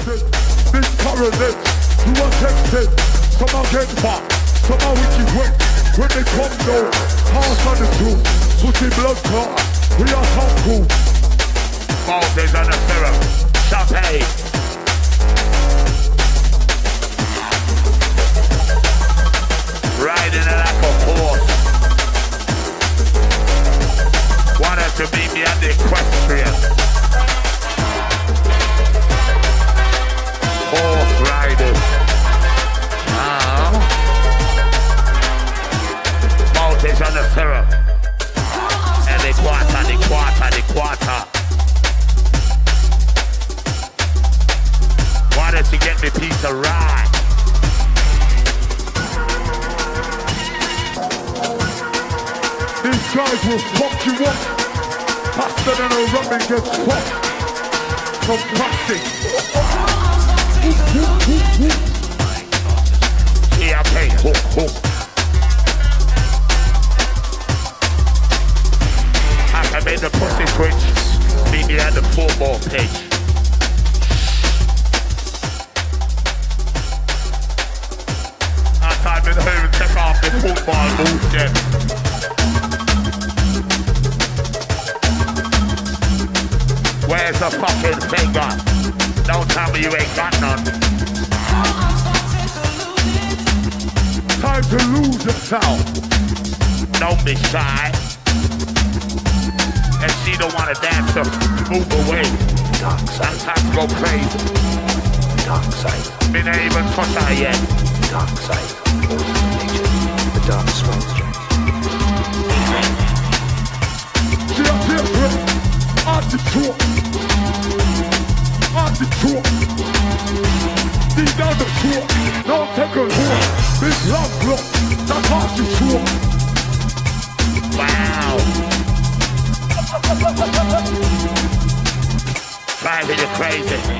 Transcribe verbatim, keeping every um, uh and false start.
it. This carousel, you are tempted. Some are get fat, some are wicked wet. When they come down, pass on the two. Pussy blood clot, we are top cool. Maltese on the syrup, champagne. Riding it like a horse. Wanted to meet me at the equestrian. Horse riders. Now, Maltese on the syrup. And the quarter, the quarter, the quarter. Wanted to get me piece of rye. These guys will fuck you up faster than a rabbit gets fucked from plastic. Yeah, okay, hook, hook. I can make the pussy switch. Meet me at the football pitch. I time in home and take off the football bullshit. Where's the fucking finger? Don't tell me you ain't got none. Time to lose yourself. Don't be shy. And she don't want to dance, so move away. Dark side. Sometimes go crazy. Dark side. Me not even touch her yet. Dark side. The dark swans drink. Yeah, yeah, yeah. Attitude. Attitude. Deep down the throat. Don't take a look. This love look. That's attitude. Wow. Driving you crazy.